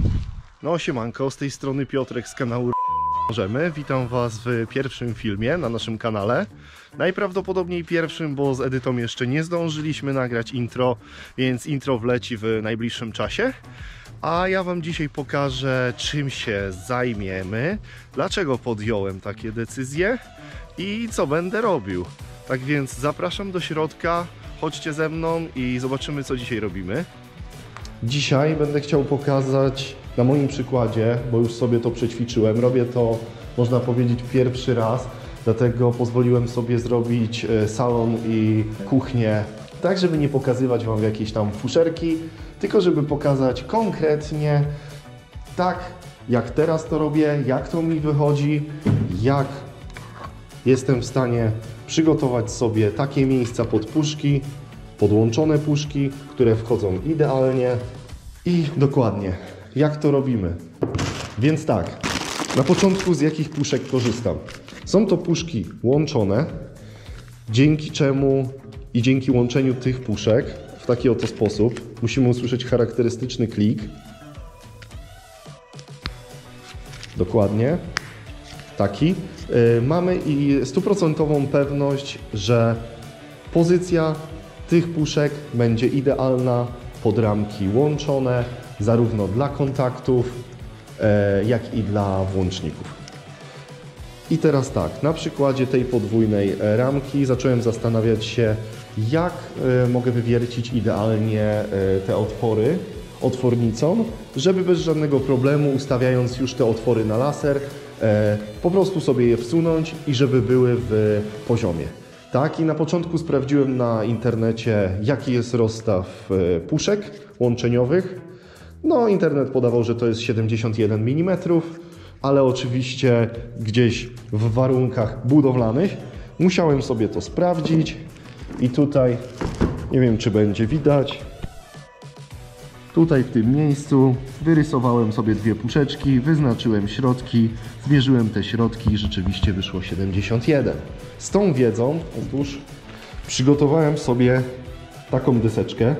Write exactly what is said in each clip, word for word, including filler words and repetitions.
No siemanko, z tej strony Piotrek z kanału Możemy. Witam Was w pierwszym filmie na naszym kanale. Najprawdopodobniej pierwszym, bo z Edytą jeszcze nie zdążyliśmy nagrać intro, więc intro wleci w najbliższym czasie. A ja Wam dzisiaj pokażę, czym się zajmiemy, dlaczego podjąłem takie decyzje i co będę robił. Tak więc zapraszam do środka, chodźcie ze mną i zobaczymy, co dzisiaj robimy. Dzisiaj będę chciał pokazać na moim przykładzie, bo już sobie to przećwiczyłem. Robię to, można powiedzieć, pierwszy raz, dlatego pozwoliłem sobie zrobić salon i kuchnię, tak żeby nie pokazywać Wam jakieś tam fuszerki, tylko żeby pokazać konkretnie, tak jak teraz to robię, jak to mi wychodzi, jak jestem w stanie przygotować sobie takie miejsca pod puszki, podłączone puszki, które wchodzą idealnie i dokładnie jak to robimy. Więc tak, na początku z jakich puszek korzystam? Są to puszki łączone, dzięki czemu i dzięki łączeniu tych puszek w taki oto sposób musimy usłyszeć charakterystyczny klik. Dokładnie taki. Yy, mamy i stuprocentową pewność, że pozycja tych puszek będzie idealna pod ramki łączone, zarówno dla kontaktów, e, jak i dla włączników. I teraz tak, na przykładzie tej podwójnej ramki zacząłem zastanawiać się, jak e, mogę wywiercić idealnie e, te otwory otwornicą, żeby bez żadnego problemu, ustawiając już te otwory na laser, e, po prostu sobie je wsunąć i żeby były w poziomie. Tak, i na początku sprawdziłem na internecie, jaki jest rozstaw puszek łączeniowych. No, internet podawał, że to jest siedemdziesiąt jeden milimetrów, ale oczywiście gdzieś w warunkach budowlanych musiałem sobie to sprawdzić i tutaj, nie wiem czy będzie widać, tutaj w tym miejscu wyrysowałem sobie dwie puszeczki, wyznaczyłem środki, zmierzyłem te środki i rzeczywiście wyszło siedemdziesiąt jeden. Z tą wiedzą, otóż przygotowałem sobie taką deseczkę.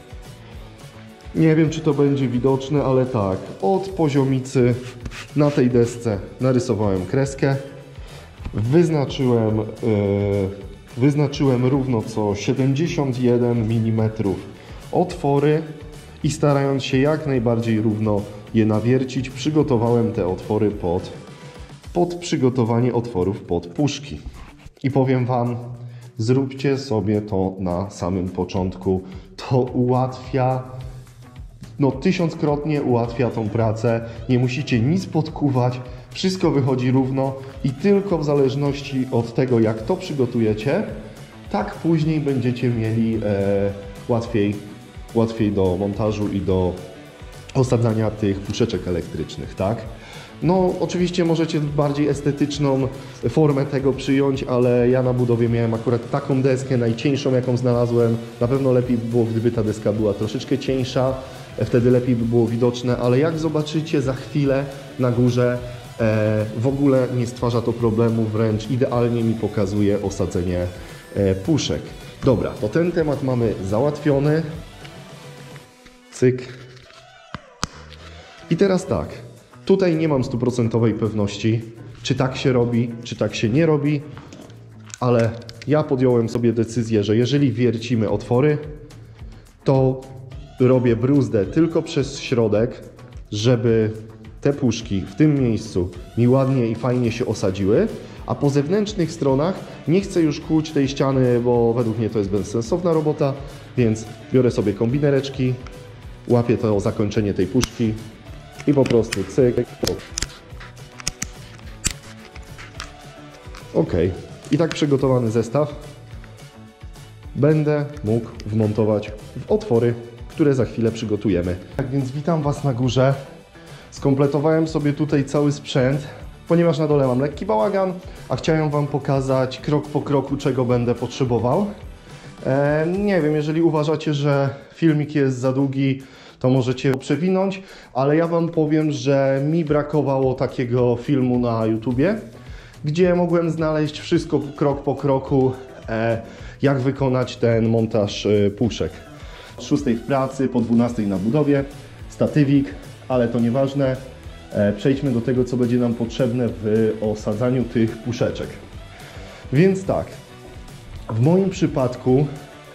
Nie wiem czy to będzie widoczne, ale tak, od poziomicy na tej desce narysowałem kreskę, wyznaczyłem, yy, wyznaczyłem równo co siedemdziesiąt jeden milimetrów otwory i starając się jak najbardziej równo je nawiercić, przygotowałem te otwory pod, pod przygotowanie otworów pod puszki. I powiem Wam, zróbcie sobie to na samym początku. To ułatwia, no tysiąckrotnie ułatwia tą pracę. Nie musicie nic podkuwać, wszystko wychodzi równo i tylko w zależności od tego, jak to przygotujecie, tak później będziecie mieli e, łatwiej, łatwiej do montażu i do osadzania tych puszeczek elektrycznych, tak? No, oczywiście możecie bardziej estetyczną formę tego przyjąć, ale ja na budowie miałem akurat taką deskę, najcieńszą jaką znalazłem. Na pewno lepiej by było, gdyby ta deska była troszeczkę cieńsza, wtedy lepiej by było widoczne, ale jak zobaczycie za chwilę na górze, e, w ogóle nie stwarza to problemu, wręcz idealnie mi pokazuje osadzenie e, puszek. Dobra, to ten temat mamy załatwiony. Cyk. I teraz tak. Tutaj nie mam stuprocentowej pewności, czy tak się robi, czy tak się nie robi, ale ja podjąłem sobie decyzję, że jeżeli wiercimy otwory, to robię bruzdę tylko przez środek, żeby te puszki w tym miejscu mi ładnie i fajnie się osadziły, a po zewnętrznych stronach nie chcę już kłuć tej ściany, bo według mnie to jest bezsensowna robota, więc biorę sobie kombinereczki, łapię to zakończenie tej puszki, i po prostu cyk. Ok. I tak przygotowany zestaw będę mógł wmontować w otwory, które za chwilę przygotujemy. Tak więc witam Was na górze. Skompletowałem sobie tutaj cały sprzęt, ponieważ na dole mam lekki bałagan, a chciałem Wam pokazać krok po kroku, czego będę potrzebował. E, nie wiem, jeżeli uważacie, że filmik jest za długi, to możecie przewinąć, ale ja Wam powiem, że mi brakowało takiego filmu na YouTubie, gdzie mogłem znaleźć wszystko krok po kroku, e, jak wykonać ten montaż e, puszek. O szóstej w pracy, po dwunastej na budowie, statywik, ale to nieważne. Przejdźmy do tego, co będzie nam potrzebne w osadzaniu tych puszeczek. Więc tak, w moim przypadku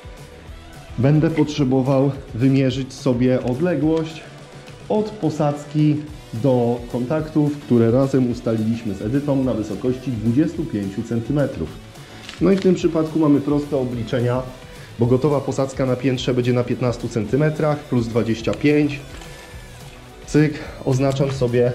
będę potrzebował wymierzyć sobie odległość od posadzki do kontaktów, które razem ustaliliśmy z Edytą na wysokości dwadzieścia pięć centymetrów. No i w tym przypadku mamy proste obliczenia, bo gotowa posadzka na piętrze będzie na piętnastu centymetrach plus dwadzieścia pięć. Cyk, oznaczam sobie,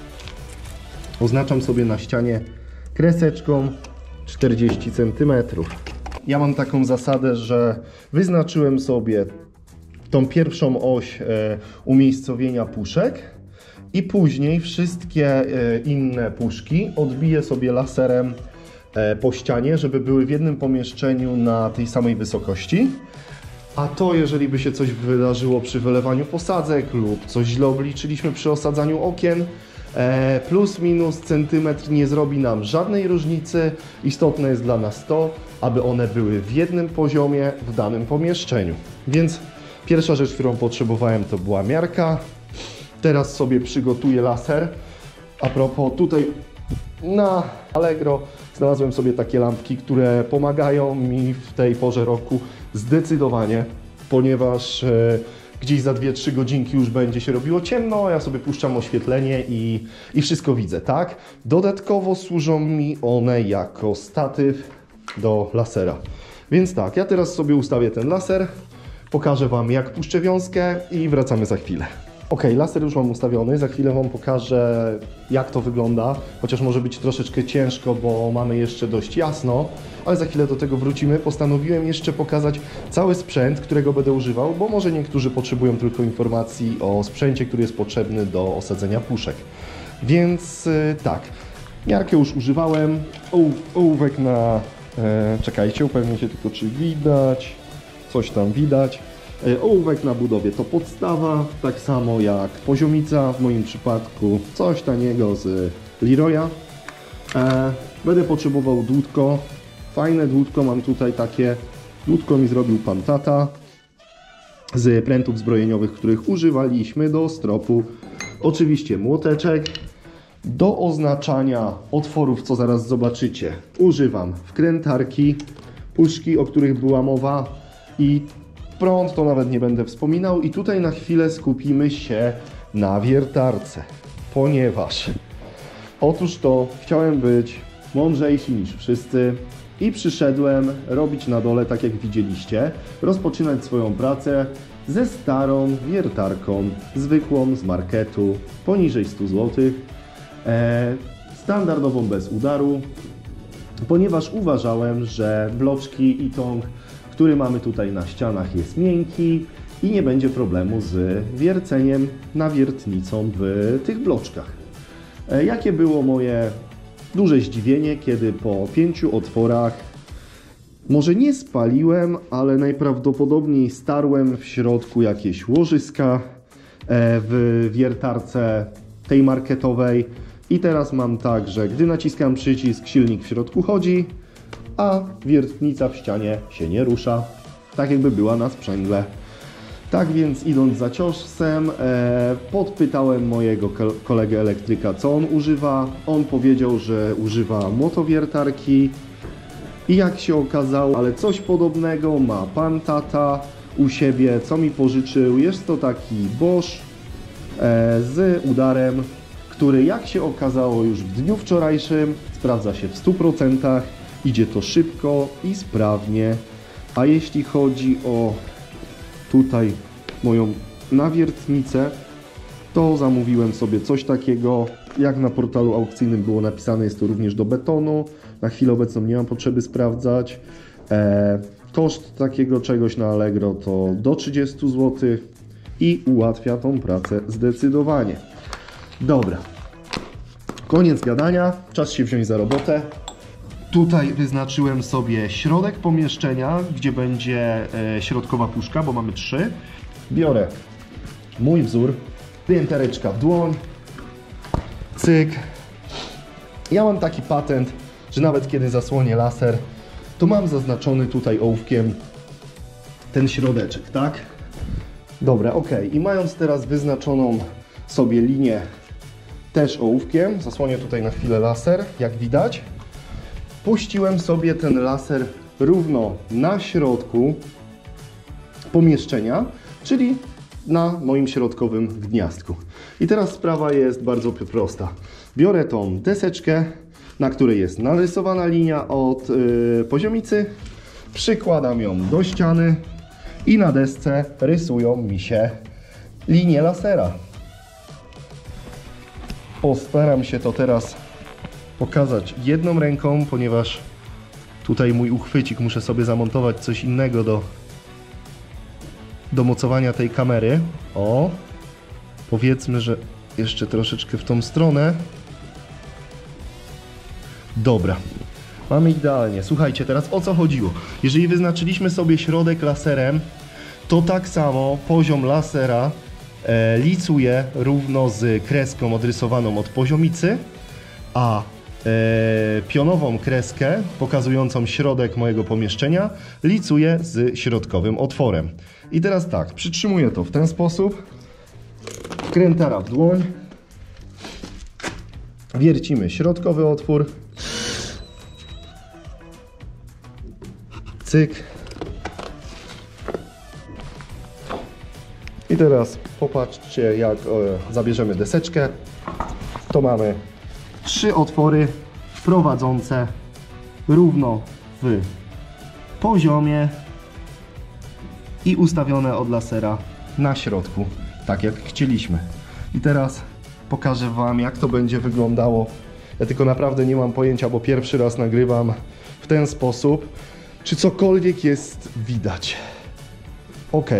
oznaczam sobie na ścianie kreseczką czterdzieści centymetrów. Ja mam taką zasadę, że wyznaczyłem sobie tą pierwszą oś e, umiejscowienia puszek i później wszystkie e, inne puszki odbiję sobie laserem e, po ścianie, żeby były w jednym pomieszczeniu na tej samej wysokości. A to, jeżeli by się coś wydarzyło przy wylewaniu posadzek lub coś źle obliczyliśmy przy osadzaniu okien, e, plus minus centymetr nie zrobi nam żadnej różnicy. Istotne jest dla nas to, aby one były w jednym poziomie w danym pomieszczeniu. Więc pierwsza rzecz, którą potrzebowałem, to była miarka. Teraz sobie przygotuję laser. A propos, tutaj na Allegro znalazłem sobie takie lampki, które pomagają mi w tej porze roku zdecydowanie, ponieważ e, gdzieś za dwie trzy godzinki już będzie się robiło ciemno, a ja sobie puszczam oświetlenie i, i wszystko widzę, tak? Dodatkowo służą mi one jako statyw do lasera. Więc tak, ja teraz sobie ustawię ten laser, pokażę Wam, jak puszczę wiązkę i wracamy za chwilę. Ok, laser już mam ustawiony, za chwilę Wam pokażę, jak to wygląda, chociaż może być troszeczkę ciężko, bo mamy jeszcze dość jasno, ale za chwilę do tego wrócimy. Postanowiłem jeszcze pokazać cały sprzęt, którego będę używał, bo może niektórzy potrzebują tylko informacji o sprzęcie, który jest potrzebny do osadzenia puszek. Więc yy, tak, miarkę już używałem, ołówek na... E, czekajcie, upewnię się tylko, czy widać, coś tam widać. Ołówek na budowie to podstawa, tak samo jak poziomica, w moim przypadku coś taniego z Leroya. E, będę potrzebował dłutko, fajne dłutko, mam tutaj takie, dłutko mi zrobił pan tata z prętów zbrojeniowych, których używaliśmy do stropu. Oczywiście młoteczek. Do oznaczania otworów, co zaraz zobaczycie, używam wkrętarki, puszki, o których była mowa, i prąd to nawet nie będę wspominał. I tutaj na chwilę skupimy się na wiertarce, ponieważ otóż to chciałem być mądrzejszy niż wszyscy i przyszedłem robić na dole, tak jak widzieliście, rozpoczynać swoją pracę ze starą wiertarką, zwykłą z marketu, poniżej stu złotych, e, standardową bez udaru, ponieważ uważałem, że bloczki i tąg, który mamy tutaj na ścianach, jest miękki i nie będzie problemu z wierceniem nawiertnicą w tych bloczkach. E, jakie było moje duże zdziwienie, kiedy po pięciu otworach może nie spaliłem, ale najprawdopodobniej starłem w środku jakieś łożyska w wiertarce tej marketowej. I teraz mam tak, że gdy naciskam przycisk, silnik w środku chodzi, a wiertnica w ścianie się nie rusza, tak jakby była na sprzęgle. Tak więc, idąc za ciosem, e, podpytałem mojego kolegę elektryka, co on używa. On powiedział, że używa młotowiertarki i jak się okazało, ale coś podobnego ma pan tata u siebie, co mi pożyczył. Jest to taki Bosch e, z udarem, który, jak się okazało, już w dniu wczorajszym sprawdza się w stu procentach. Idzie to szybko i sprawnie. A jeśli chodzi o tutaj moją nawiertnicę, to zamówiłem sobie coś takiego, jak na portalu aukcyjnym było napisane, jest to również do betonu. Na chwilę obecną nie mam potrzeby sprawdzać. E, koszt takiego czegoś na Allegro to do trzydziestu złotych i ułatwia tą pracę zdecydowanie. Dobra, koniec gadania, czas się wziąć za robotę. Tutaj wyznaczyłem sobie środek pomieszczenia, gdzie będzie e, środkowa puszka, bo mamy trzy. Biorę mój wzór, piętereczka w dłoń, cyk. Ja mam taki patent, że nawet kiedy zasłonię laser, to mam zaznaczony tutaj ołówkiem ten środeczek, tak? Dobra, ok. I mając teraz wyznaczoną sobie linię też ołówkiem. Zasłonię tutaj na chwilę laser, jak widać. Puściłem sobie ten laser równo na środku pomieszczenia, czyli na moim środkowym gniazdku. I teraz sprawa jest bardzo prosta. Biorę tą deseczkę, na której jest narysowana linia od yy, poziomicy, przykładam ją do ściany i na desce rysują mi się linie lasera. Postaram się to teraz pokazać jedną ręką, ponieważ tutaj mój uchwycik, muszę sobie zamontować coś innego do, do mocowania tej kamery. O, powiedzmy, że jeszcze troszeczkę w tą stronę. Dobra, mamy idealnie. Słuchajcie, teraz o co chodziło? Jeżeli wyznaczyliśmy sobie środek laserem, to tak samo poziom lasera e, licuje równo z kreską odrysowaną od poziomicy, a e, pionową kreskę pokazującą środek mojego pomieszczenia licuję z środkowym otworem. I teraz tak, przytrzymuję to w ten sposób, wkrętara w dłoń, wiercimy środkowy otwór, cyk. I teraz popatrzcie, jak o, zabierzemy deseczkę, to mamy trzy otwory prowadzące równo w poziomie i ustawione od lasera na środku, tak jak chcieliśmy. I teraz pokażę Wam, jak to będzie wyglądało. Ja tylko naprawdę nie mam pojęcia, bo pierwszy raz nagrywam w ten sposób. Czy cokolwiek jest widać? Ok.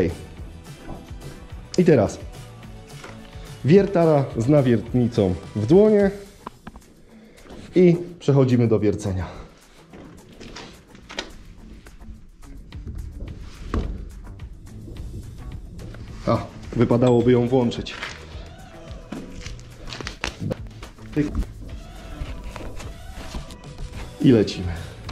I teraz wiertara z nawiertnicą w dłonie i przechodzimy do wiercenia. A, wypadałoby ją włączyć. I lecimy.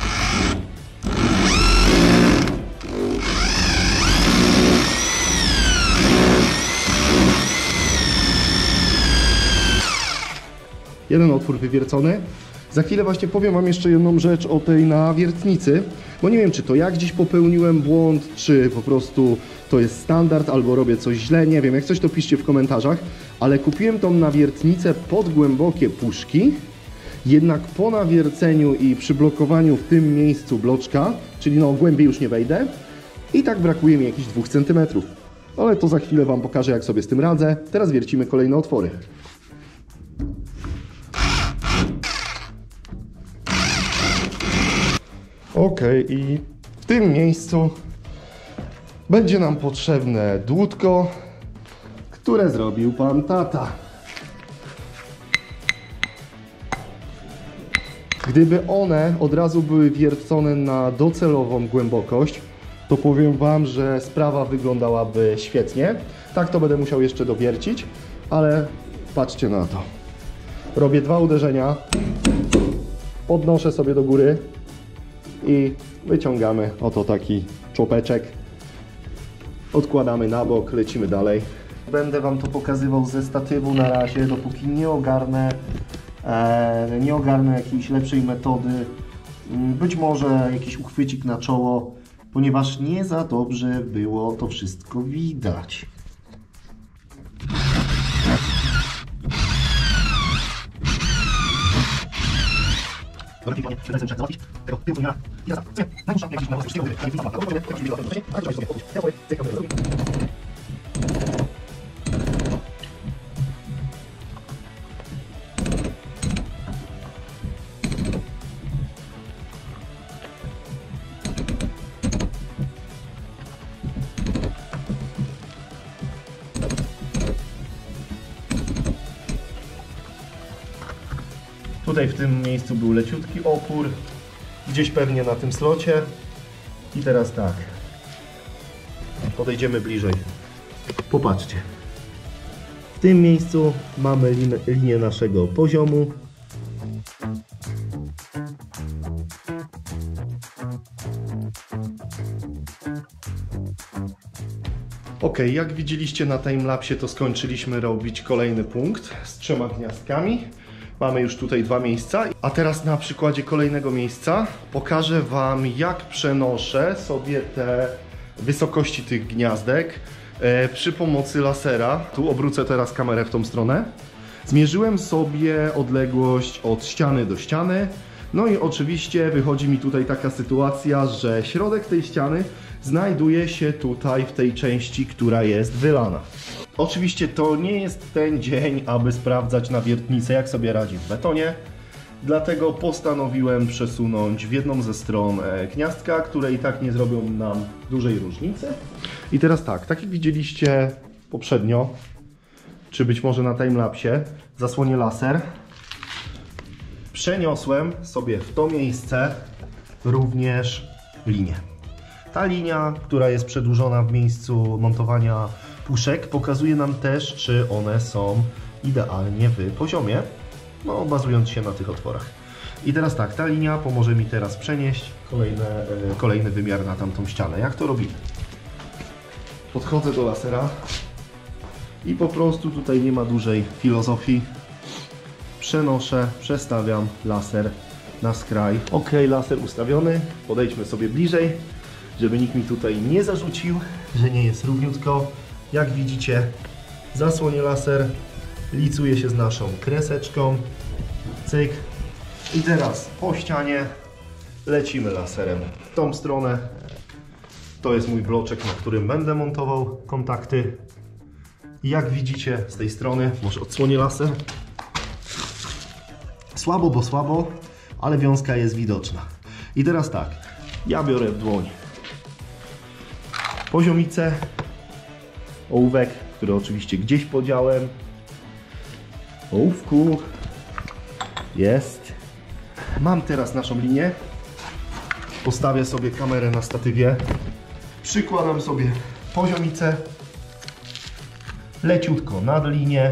Jeden otwór wywiercony. Za chwilę właśnie powiem Wam jeszcze jedną rzecz o tej nawiertnicy, bo nie wiem, czy to ja gdzieś popełniłem błąd, czy po prostu to jest standard, albo robię coś źle, nie wiem, jak coś to piszcie w komentarzach, ale kupiłem tą nawiertnicę pod głębokie puszki, jednak po nawierceniu i przyblokowaniu w tym miejscu bloczka, czyli no głębiej już nie wejdę, i tak brakuje mi jakichś dwóch centymetrów. Ale to za chwilę Wam pokażę, jak sobie z tym radzę. Teraz wiercimy kolejne otwory. Ok, i w tym miejscu będzie nam potrzebne dłutko, które zrobił pan tata. Gdyby one od razu były wiercone na docelową głębokość, to powiem Wam, że sprawa wyglądałaby świetnie. Tak to będę musiał jeszcze dowiercić, ale patrzcie na to. Robię dwa uderzenia, podnoszę sobie do góry i wyciągamy oto taki człopeczek. Odkładamy na bok, lecimy dalej. Będę Wam to pokazywał ze statywu na razie, dopóki nie ogarnę, e, nie ogarnę jakiejś lepszej metody. Być może jakiś uchwycik na czoło, ponieważ nie za dobrze było to wszystko widać. Tutaj w tym miejscu był leciutki opór, gdzieś pewnie na tym slocie. I teraz tak, podejdziemy bliżej. Popatrzcie. W tym miejscu mamy lin linię naszego poziomu. Ok, jak widzieliście na timelapsie, to skończyliśmy robić kolejny punkt z trzema gniazdkami. Mamy już tutaj dwa miejsca, a teraz na przykładzie kolejnego miejsca pokażę Wam, jak przenoszę sobie te wysokości tych gniazdek e, przy pomocy lasera. Tu obrócę teraz kamerę w tą stronę. Zmierzyłem sobie odległość od ściany do ściany. No i oczywiście wychodzi mi tutaj taka sytuacja, że środek tej ściany znajduje się tutaj w tej części, która jest wylana. Oczywiście to nie jest ten dzień, aby sprawdzać na wiertnicę, jak sobie radzi w betonie. Dlatego postanowiłem przesunąć w jedną ze stron gniazdka, które i tak nie zrobią nam dużej różnicy. I teraz tak, tak jak widzieliście poprzednio, czy być może na timelapsie, zasłonię laser. Przeniosłem sobie w to miejsce również linię. Ta linia, która jest przedłużona w miejscu montowania puszek, pokazuje nam też, czy one są idealnie w poziomie, no bazując się na tych otworach. I teraz tak, ta linia pomoże mi teraz przenieść kolejne, kolejny wymiar na tamtą ścianę. Jak to robimy? Podchodzę do lasera i po prostu tutaj nie ma dużej filozofii. Przenoszę, przestawiam laser na skraj. Ok, laser ustawiony. Podejdźmy sobie bliżej, żeby nikt mi tutaj nie zarzucił, że nie jest równiutko. Jak widzicie, zasłonię laser, licuje się z naszą kreseczką. Cyk. I teraz po ścianie lecimy laserem w tą stronę. To jest mój bloczek, na którym będę montował kontakty. I jak widzicie z tej strony, może odsłonię laser. Słabo, bo słabo, ale wiązka jest widoczna. I teraz tak, ja biorę w dłoń poziomicę, ołówek, który oczywiście gdzieś podziałem. Ołówku jest. Mam teraz naszą linię. Postawię sobie kamerę na statywie. Przykładam sobie poziomicę. Leciutko nad linię.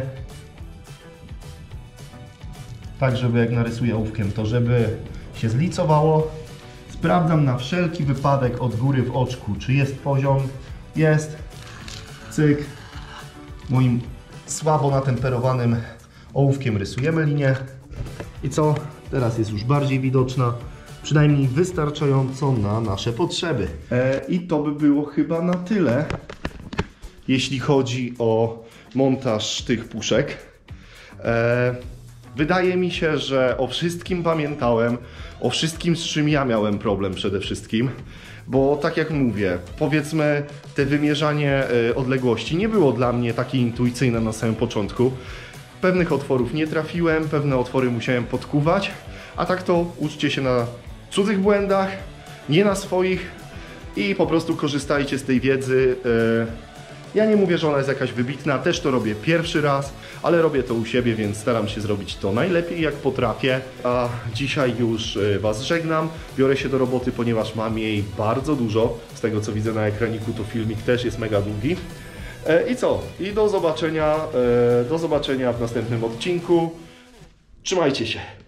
Tak, żeby jak narysuję ołówkiem, to żeby się zlicowało. Sprawdzam na wszelki wypadek od góry w oczku, czy jest poziom. Jest. Cyk. Moim słabo natemperowanym ołówkiem rysujemy linię. I co? Teraz jest już bardziej widoczna. Przynajmniej wystarczająco na nasze potrzeby. E, I to by było chyba na tyle, jeśli chodzi o montaż tych puszek. E, Wydaje mi się, że o wszystkim pamiętałem, o wszystkim, z czym ja miałem problem przede wszystkim, bo tak jak mówię, powiedzmy, te wymierzanie odległości nie było dla mnie takie intuicyjne na samym początku. Pewnych otworów nie trafiłem, pewne otwory musiałem podkuwać, a tak to uczcie się na cudzych błędach, nie na swoich i po prostu korzystajcie z tej wiedzy. Ja nie mówię, że ona jest jakaś wybitna, też to robię pierwszy raz, ale robię to u siebie, więc staram się zrobić to najlepiej jak potrafię. A dzisiaj już Was żegnam, biorę się do roboty, ponieważ mam jej bardzo dużo. Z tego co widzę na ekraniku, to filmik też jest mega długi. I co? I do zobaczenia, do zobaczenia w następnym odcinku. Trzymajcie się!